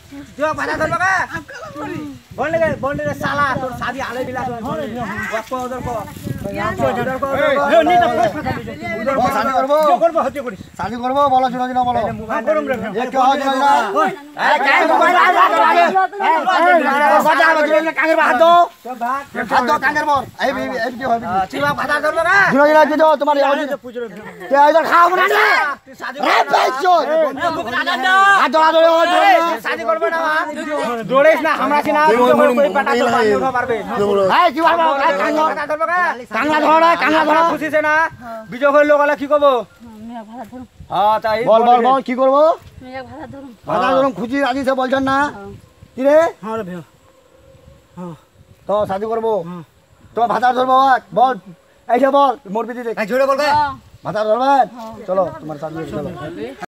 जो भाता धरबा का बोलने के साला तोर शादी हाले बिला को उधर को शादी करबो शादी करबो बोलो चुना चुना बोलो ये क्या हो जाएगा ए काय मोबाइल आ बजा बजा कांगर हाथ दो कांगर मोर ए की हो चिवा भाता धरबा का चुना चुना जो तुम्हारे आवाज पूछ रहे ते इधर खाओ बना दे रे पैसो हाथ जोड़ा दो शादी करबे ना जोड़ेस ना हमरा से ना कोई पटा तो पानी उठा पारबे हाय की बाबा भाता धरबा का कांगला धरा खुशी से ना বিজয় হইল গলা কি করব মেয়া ভাতা ধরুম হ্যাঁ তাই বল কি করব মেয়া ভাতা ধরুম ভাতা ধরুম খুশি রাজি সে বলছেন না কি রে হ্যাঁ রে ভাই হ্যাঁ তো শাদি করব তো ভাতা ধরবো বল এই যে বল মোর বিদি দেখ জোরে বল গে ভাতা ধরবেন চলো তোমার শাদি চলো